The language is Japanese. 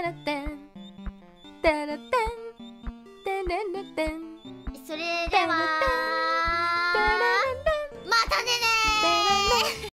ラテンタラテンテレレテンそれでは